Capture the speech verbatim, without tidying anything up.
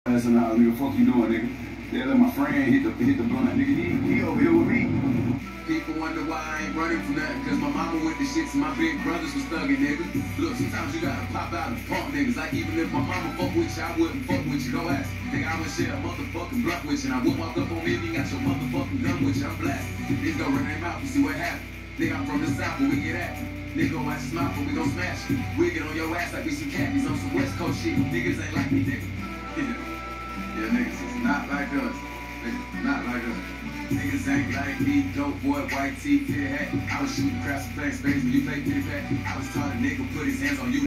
ass in the house, nigga. Fuck you doing, nigga? They let my friend hit the hit the blunt, nigga. He, he over here with me. People wonder why I ain't running from nothing, cause my mama went to shits and my big brothers was thugging, nigga. Look, sometimes you gotta pop out and pump niggas. Like even if my mama fuck with you, I wouldn't fuck with you. Go ask. Nigga, I would share a motherfucking blunt with you. And I wouldn't walk up on me if you got your motherfucking gun with you. I'm blasted. Niggas go run their mouth and see what happens. Nigga, I'm from the south, but we get at it. Nigga gon' watch his mouth, but we gon' smash it. We get on your ass like we some khakis on some West Coast shit. Niggas ain't like me, nigga. Yeah, yeah niggas is not like us. Niggas not like us. Niggas ain't like me, dope boy, white tee, fit hat. I was shooting craps and playing space when you play pity pat. I was taught a nigga put his hands on you.